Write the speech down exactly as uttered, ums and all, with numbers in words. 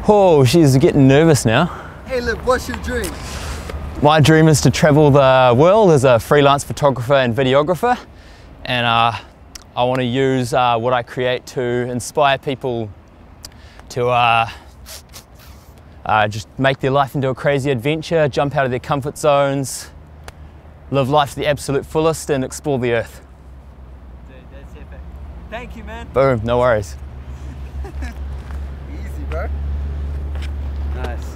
Oh, she's getting nervous now. Kaleb, what's your dream? My dream is to travel the world as a freelance photographer and videographer, and uh, I want to use uh, what I create to inspire people to uh, uh, just make their life into a crazy adventure, jump out of their comfort zones, live life to the absolute fullest and explore the earth. Dude, that's epic. Thank you, man. Boom, no worries. Easy, bro. Nice.